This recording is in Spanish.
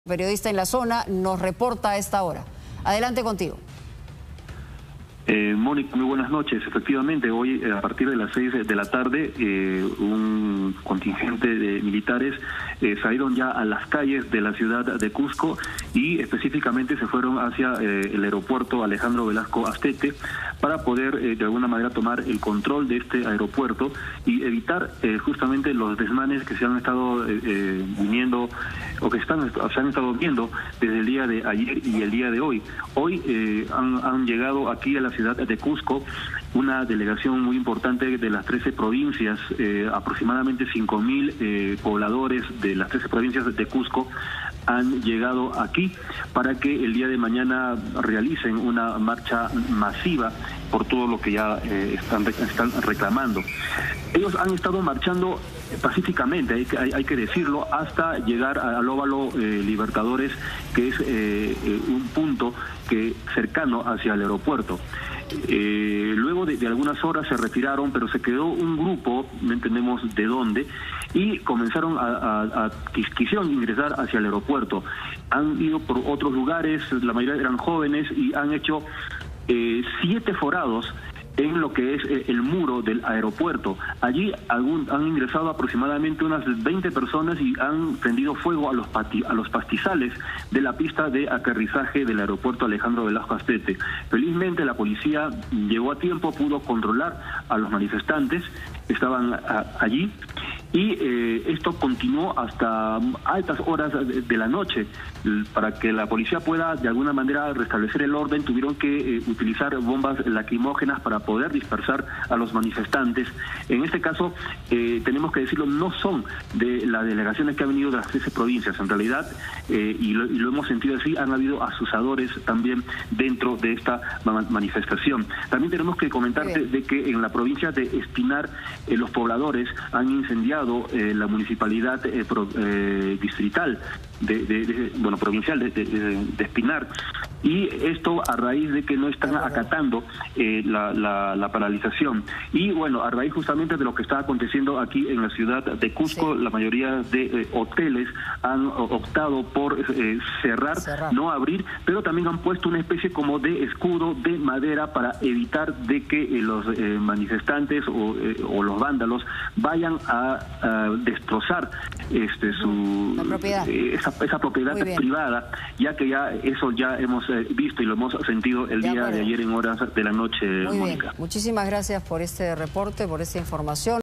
Periodista en la zona, nos reporta a esta hora. Adelante contigo. Mónica, muy buenas noches. Efectivamente, hoy a partir de las 6 de la tarde, un contingente de militares salieron ya a las calles de la ciudad de Cusco y específicamente se fueron hacia el aeropuerto Alejandro Velasco Astete para poder de alguna manera tomar el control de este aeropuerto y evitar justamente los desmanes que se han estado viniendo o que se han estado viendo desde el día de ayer y el día de hoy. Hoy han llegado aquí a la ciudad de Cusco una delegación muy importante de las 13 provincias, aproximadamente 5.000 pobladores de las 13 provincias de Cusco han llegado aquí para que el día de mañana realicen una marcha masiva por todo lo que ya están reclamando. Ellos han estado marchando pacíficamente, hay que decirlo, hasta llegar al óvalo Libertadores, que es un punto cercano hacia el aeropuerto. Luego de algunas horas se retiraron, pero se quedó un grupo, no entendemos de dónde, y comenzaron quisieron ingresar hacia el aeropuerto. Han ido por otros lugares, la mayoría eran jóvenes, y han hecho 7 forados en lo que es el muro del aeropuerto. Allí han ingresado aproximadamente unas 20 personas y han prendido fuego a los pastizales de la pista de aterrizaje del aeropuerto Alejandro Velasco Astete. Felizmente la policía llegó a tiempo, pudo controlar a los manifestantes que estaban allí, y esto continuó hasta altas horas de la noche. Para que la policía pueda de alguna manera restablecer el orden, tuvieron que utilizar bombas lacrimógenas para poder dispersar a los manifestantes. En este caso, tenemos que decirlo, no son de las delegaciones que han venido de las 13 provincias. En realidad, y lo hemos sentido así, han habido asusadores también dentro de esta manifestación. También tenemos que comentarte de que en la provincia de Espinar, los pobladores han incendiado la municipalidad distrital provincial de Espinar, y esto a raíz de que no están acatando la paralización. Y bueno, a raíz justamente de lo que está aconteciendo aquí en la ciudad de Cusco, la mayoría de hoteles han optado por cerrar, no abrir, pero también han puesto una especie como de escudo de madera para evitar de que los manifestantes o los vándalos vayan a destrozar esa propiedad privada, ya que eso ya hemos visto y lo hemos sentido el día de ayer en horas de la noche, Mónica. Muchísimas gracias por este reporte, por esta información.